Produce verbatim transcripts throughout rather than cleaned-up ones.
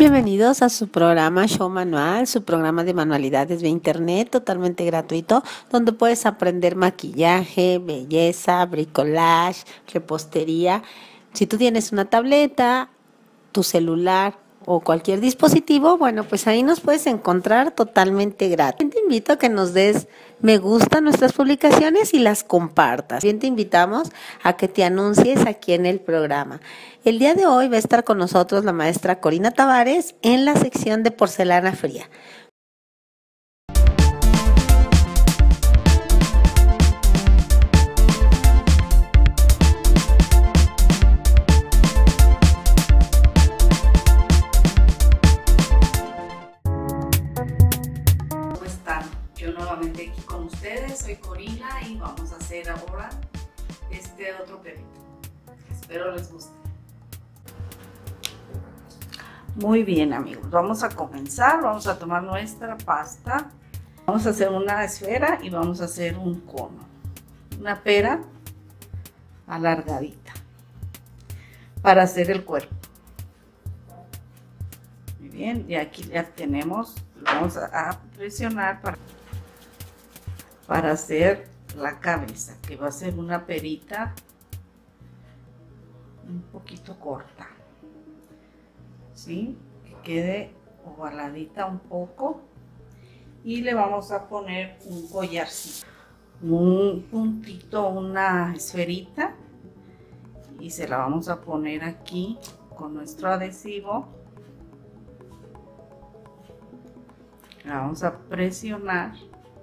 Bienvenidos a su programa Show Manual, su programa de manualidades de internet totalmente gratuito, donde puedes aprender maquillaje, belleza, bricolage, repostería. Si tú tienes una tableta, tu celular o cualquier dispositivo, bueno, pues ahí nos puedes encontrar totalmente gratis. Te invito a que nos des me gusta a nuestras publicaciones y las compartas. Bien, te invitamos a que te anuncies aquí en el programa. El día de hoy va a estar con nosotros la maestra Corina Tavares en la sección de porcelana fría. Nuevamente aquí con ustedes, soy Corina y vamos a hacer ahora este otro perrito. Espero les guste. Muy bien, amigos, vamos a comenzar. Vamos a tomar nuestra pasta, vamos a hacer una esfera y vamos a hacer un cono, una pera alargadita para hacer el cuerpo. Muy bien, y aquí ya tenemos, vamos a presionar para para hacer la cabeza, que va a ser una perita un poquito corta, ¿sí? Que quede ovaladita un poco, y le vamos a poner un collarcito, un puntito, una esferita, y se la vamos a poner aquí con nuestro adhesivo. La vamos a presionar,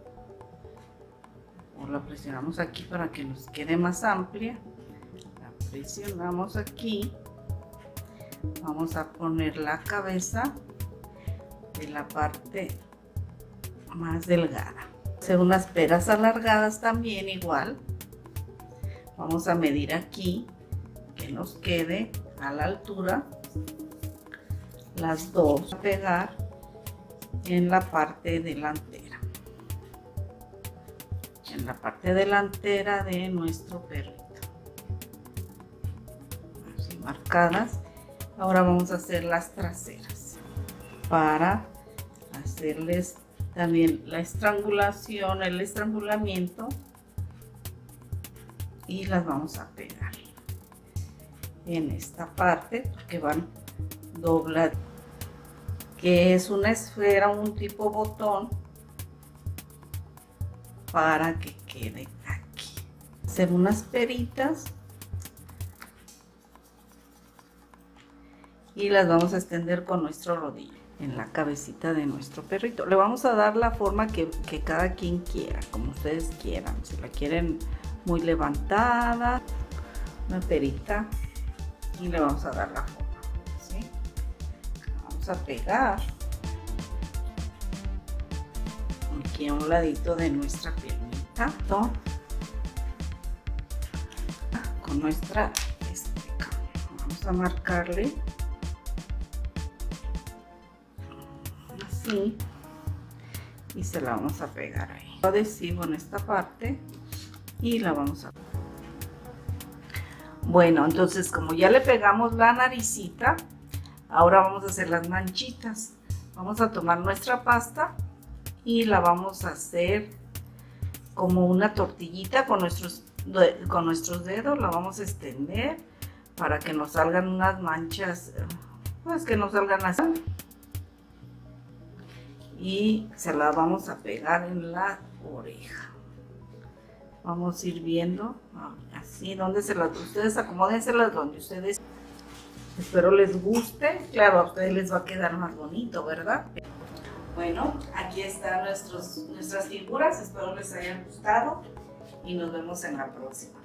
o la presionamos aquí para que nos quede más amplia. La presionamos aquí. Vamos a poner la cabeza de la parte más delgada. Hacer unas peras alargadas también igual. Vamos a medir aquí que nos quede a la altura las dos, a pegar en la parte delantera. En la parte delantera de nuestro perrito, así marcadas. Ahora vamos a hacer las traseras para hacerles también la estrangulación, el estrangulamiento, y las vamos a pegar en esta parte porque van dobladas, que es una esfera, un tipo botón, para que quede aquí. Hacer unas peritas y las vamos a extender con nuestro rodillo en la cabecita de nuestro perrito. Le vamos a dar la forma que, que cada quien quiera, como ustedes quieran. Si la quieren muy levantada, una perita, y le vamos a dar la forma, ¿sí? Vamos a pegar aquí a un ladito de nuestra piernita con nuestra esteca. Vamos a marcarle así y se la vamos a pegar ahí. Adhesivo en esta parte y la vamos a... Bueno, entonces como ya le pegamos la naricita, ahora vamos a hacer las manchitas. Vamos a tomar nuestra pasta y la vamos a hacer como una tortillita con nuestros, con nuestros dedos. La vamos a extender para que nos salgan unas manchas, pues que nos salgan así, y se la vamos a pegar en la oreja. Vamos a ir viendo así donde se las, ustedes acomódenselas donde ustedes, espero les guste. Claro, a ustedes les va a quedar más bonito, ¿verdad? Bueno, aquí están nuestros, nuestras figuras, espero les hayan gustado y nos vemos en la próxima.